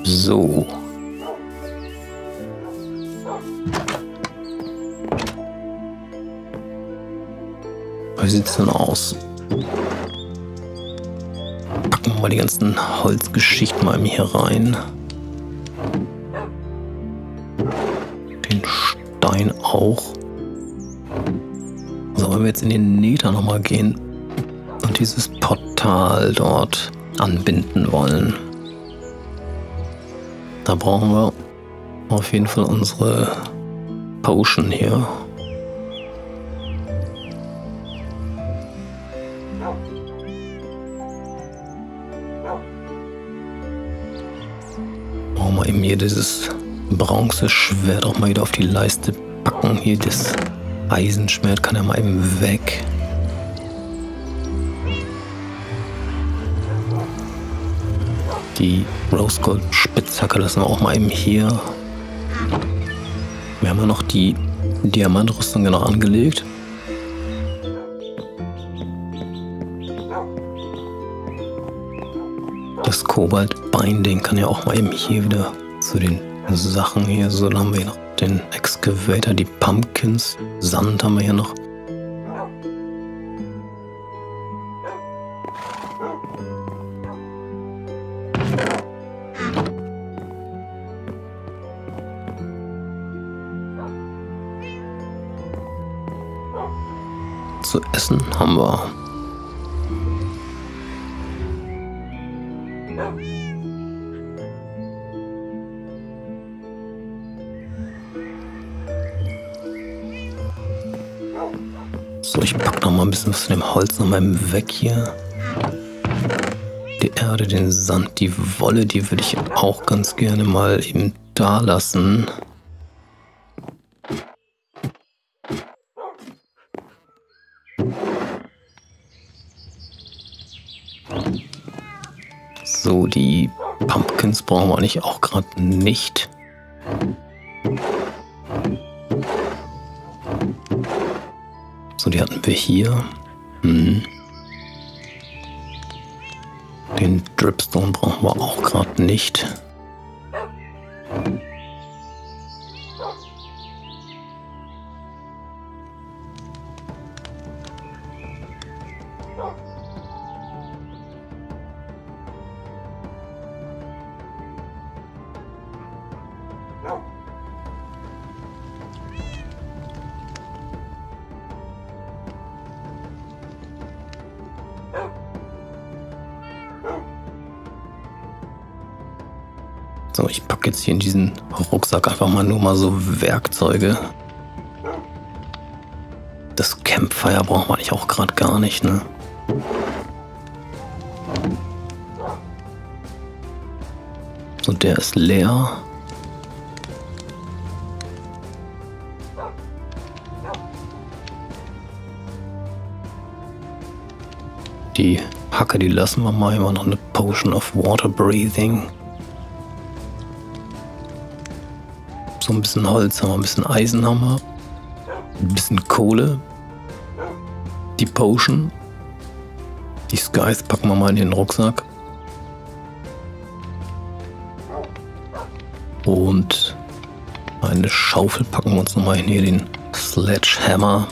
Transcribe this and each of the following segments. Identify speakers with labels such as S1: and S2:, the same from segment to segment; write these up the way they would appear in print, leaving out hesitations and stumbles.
S1: So. Wie sieht's denn aus? Packen wir mal die ganzen Holzgeschichten mal hier rein. Den Stein auch. So, wenn wir jetzt in den Nether nochmal gehen und dieses Portal dort anbinden wollen, da brauchen wir auf jeden Fall unsere Potion hier. Brauchen wir eben hier dieses Bronzeschwert auch mal wieder auf die Leiste packen. Hier das Eisenschwert kann ja mal eben weg. Die Rose Gold Spitzhacke lassen wir auch mal eben hier. Wir haben ja noch die Diamantrüstung noch angelegt. Das Kobalt-Binding kann ja auch mal eben hier wieder zu den Sachen hier. So, dann haben wir hier noch den Excavator, die Pumpkins, Sand haben wir hier noch. Zu essen haben wir. So, ich packe noch mal ein bisschen was von dem Holz noch mal weg hier. Die Erde, den Sand, die Wolle, die würde ich auch ganz gerne mal eben da lassen. So, die Pumpkins brauchen wir eigentlich auch gerade nicht. So, die hatten wir hier. Den Dripstone brauchen wir auch gerade nicht. So, ich packe jetzt hier in diesen Rucksack einfach mal nur mal so Werkzeuge. Das Campfire brauchen wir eigentlich auch gerade gar nicht, ne? So, der ist leer. Die Hacke, die lassen wir mal. Immer noch eine Potion of Water Breathing. So ein bisschen Holz haben wir, ein bisschen Eisen haben wir. Ein bisschen Kohle. Die Potion. Die Skies packen wir mal in den Rucksack. Und eine Schaufel packen wir uns nochmal hin, hier den Sledgehammer.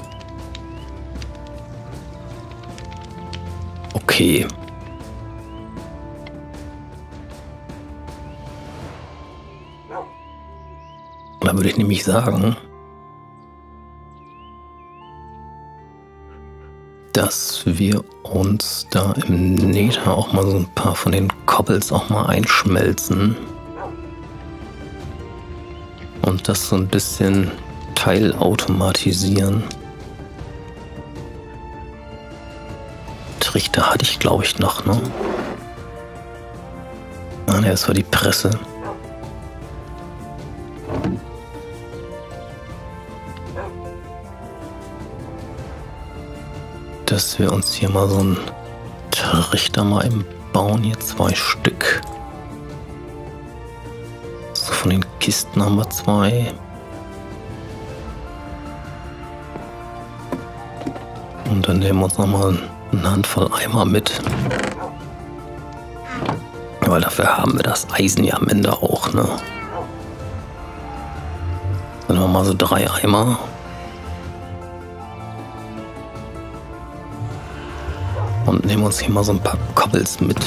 S1: Okay. Da würde ich nämlich sagen, dass wir uns da im Nether auch mal so ein paar von den Cobbles auch mal einschmelzen. Und das so ein bisschen teilautomatisieren. Trichter hatte ich, glaube ich, noch, ne? Ah, ne, das war die Presse. Dass wir uns hier mal so einen Trichter mal eben bauen. Hier 2 Stück. So, von den Kisten haben wir 2. Und dann nehmen wir uns nochmal eine Handvoll Eimer mit. Weil dafür haben wir das Eisen ja am Ende auch, ne? Dann nehmen wir mal so 3 Eimer. Und nehmen uns hier mal so ein paar Cobbles mit.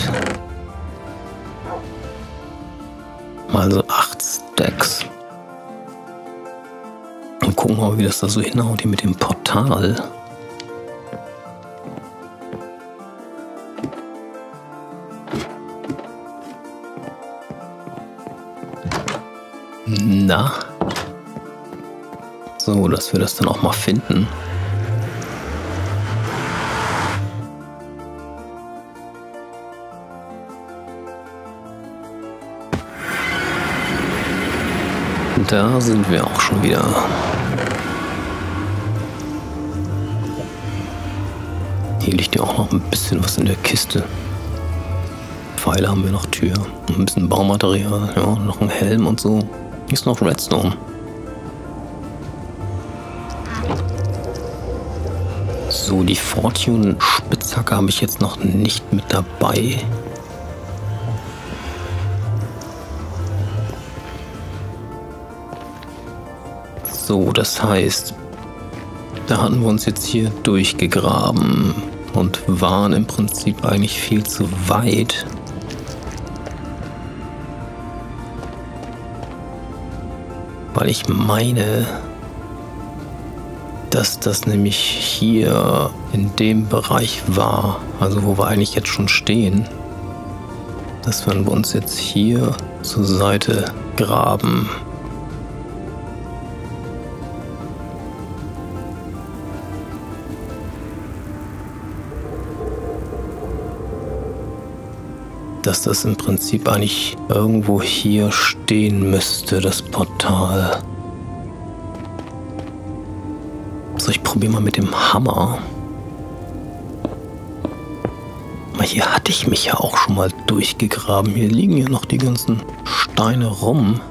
S1: Mal so 8 Stacks. Und gucken mal, wie das da so hinhaut hier mit dem Portal. Na? So, dass wir das dann auch mal finden. Da sind wir auch schon wieder. Hier liegt ja auch noch ein bisschen was in der Kiste. Pfeile haben wir noch, Tür, ein bisschen Baumaterial, ja, noch ein Helm und so. Hier ist noch Redstone. So, die Fortune-Spitzhacke habe ich jetzt noch nicht mit dabei. So, das heißt, da hatten wir uns jetzt hier durchgegraben und waren im Prinzip eigentlich viel zu weit. Weil ich meine, dass das nämlich hier in dem Bereich war, also wo wir eigentlich jetzt schon stehen, dass wir uns jetzt hier zur Seite graben. Dass das im Prinzip eigentlich irgendwo hier stehen müsste, das Portal. So, ich probiere mal mit dem Hammer. Aber hier hatte ich mich ja auch schon mal durchgegraben. Hier liegen ja noch die ganzen Steine rum.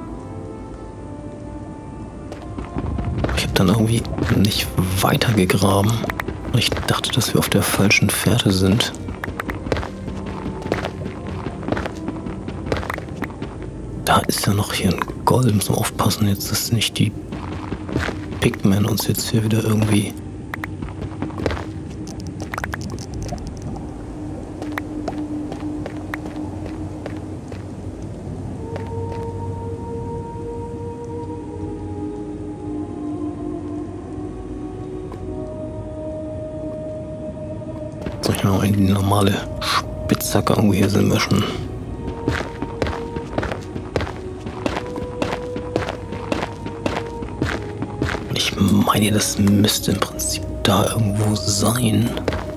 S1: Ich habe dann irgendwie nicht weitergegraben. Ich dachte, dass wir auf der falschen Fährte sind. Da ist ja noch hier ein Golem, müssen wir aufpassen, jetzt dass nicht die Pigmen uns jetzt hier wieder irgendwie... Soll ich mal in die normale Spitzhacke irgendwo, hier sind wir schon. Ich meine, das müsste im Prinzip da irgendwo sein.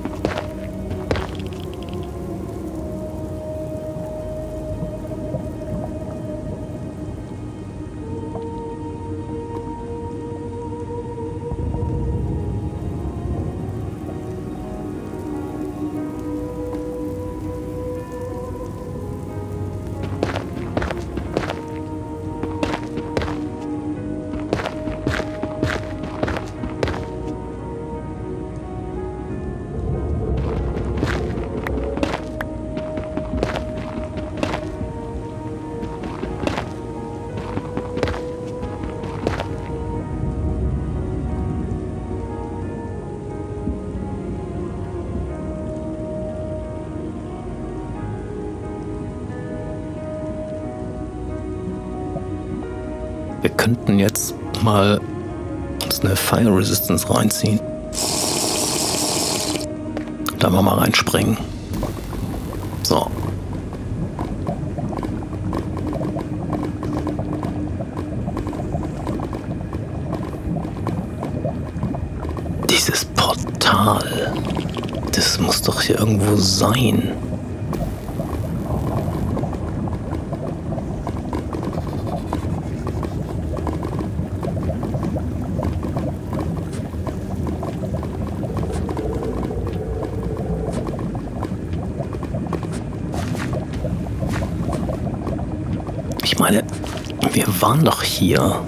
S1: Wir könnten jetzt mal uns eine Fire Resistance reinziehen. Da mal reinspringen. So. Dieses Portal. Das muss doch hier irgendwo sein. Ich meine, wir waren doch hier.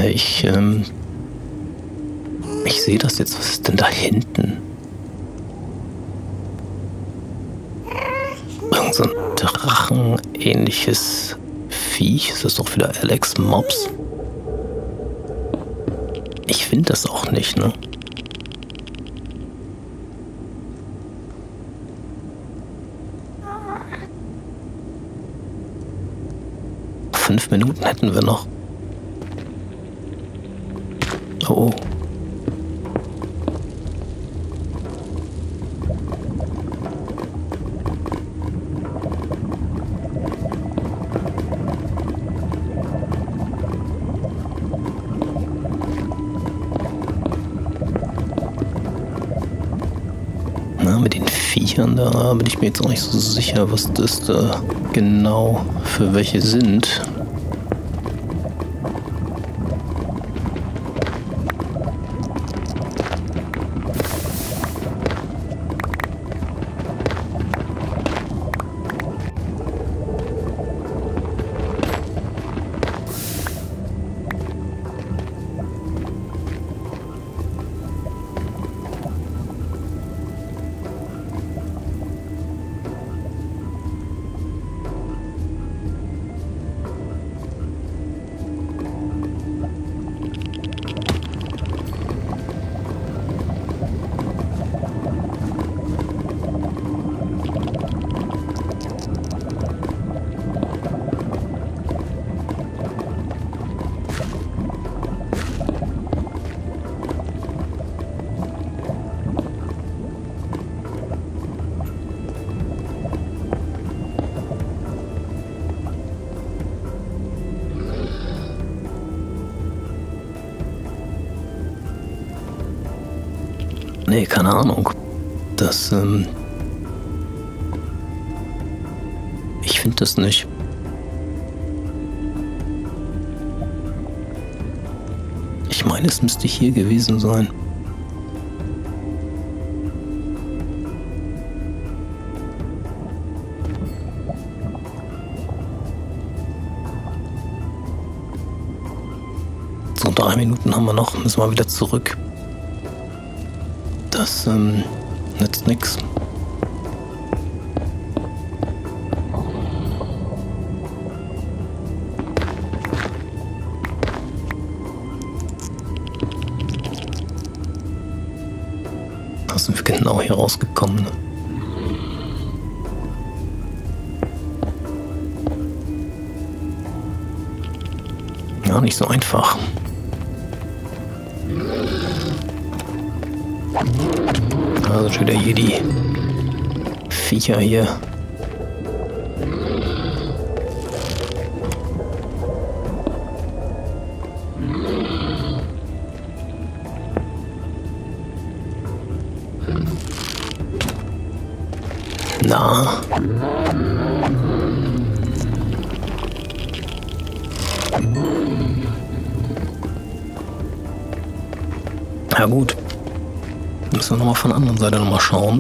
S1: Ich sehe das jetzt. Was ist denn da hinten? Irgend so ein Drachen-ähnliches Viech. Ist das doch wieder Alex Mops? Ich finde das auch nicht, ne? Fünf Minuten hätten wir noch. Oh. Na, mit den Viechern da bin ich mir jetzt auch nicht so sicher, was das da genau für welche sind. Nee, keine Ahnung. Ich finde das nicht. Ich meine, es müsste hier gewesen sein. So, 3 Minuten haben wir noch. Müssen wir wieder zurück. Das nützt nix. Da sind wir genau hier rausgekommen. Ne? Ja, nicht so einfach. Also schon wieder hier die Viecher hier. Na. Ja gut. Müssen wir nochmal von der anderen Seite nochmal schauen.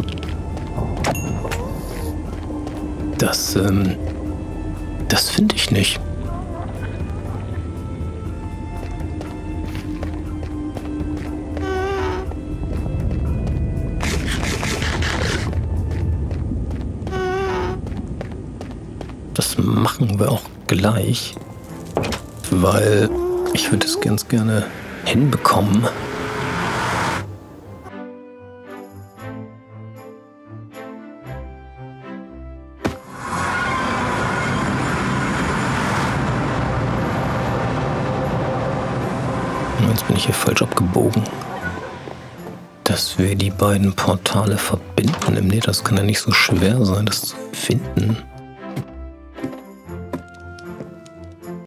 S1: Das finde ich nicht. Das machen wir auch gleich, weil ich würde es ganz gerne hinbekommen. Jetzt bin ich hier falsch abgebogen. Dass wir die beiden Portale verbinden. Nee, das kann ja nicht so schwer sein, das zu finden.